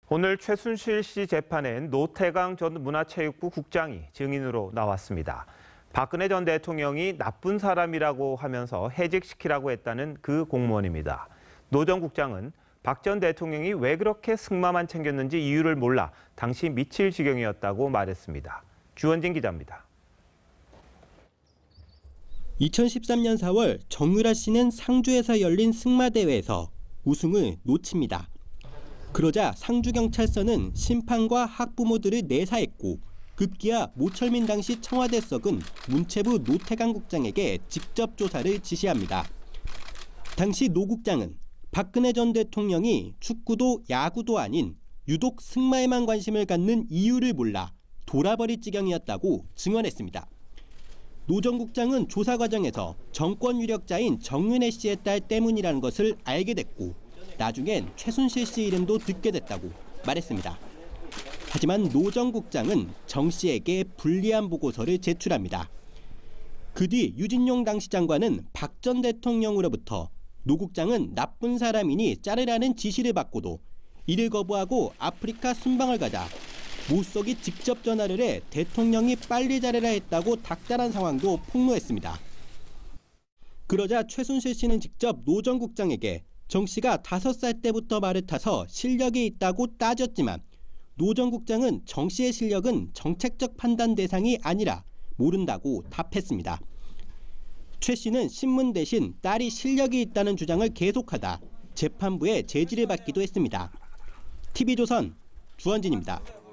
오늘 최순실 씨 재판엔 노태강 전 문화체육부 국장이 증인으로 나왔습니다. 박근혜 전 대통령이 나쁜 사람이라고 하면서 해직시키라고 했다는 그 공무원입니다. 노 전 국장은 박 전 대통령이 왜 그렇게 승마만 챙겼는지 이유를 몰라 당시 미칠 지경이었다고 말했습니다. 주원진 기자입니다. 2013년 4월 정유라 씨는 상주에서 열린 승마대회에서 우승을 놓칩니다. 그러자 상주경찰서는 심판과 학부모들을 내사했고 급기야 모철민 당시 청와대석은 문체부 노태강 국장에게 직접 조사를 지시합니다. 당시 노 국장은 박근혜 전 대통령이 축구도 야구도 아닌 유독 승마에만 관심을 갖는 이유를 몰라 돌아버릴 지경이었다고 증언했습니다. 노 전 국장은 조사 과정에서 정권 유력자인 정윤회 씨의 딸 때문이라는 것을 알게 됐고 나중엔 최순실 씨 이름도 듣게 됐다고 말했습니다. 하지만 노 전 국장은 정 씨에게 불리한 보고서를 제출합니다. 그 뒤 유진용 당시 장관은 박 전 대통령으로부터 노 국장은 나쁜 사람이니 자르라는 지시를 받고도 이를 거부하고 아프리카 순방을 가자 모석이 직접 전화를 해 대통령이 빨리 자르라 했다고 닥달한 상황도 폭로했습니다. 그러자 최순실 씨는 직접 노 전 국장에게 정 씨가 5살 때부터 말을 타서 실력이 있다고 따졌지만 노 전 국장은 정 씨의 실력은 정책적 판단 대상이 아니라 모른다고 답했습니다. 최 씨는 신문 대신 딸이 실력이 있다는 주장을 계속하다 재판부에 제지를 받기도 했습니다. TV조선 주원진입니다.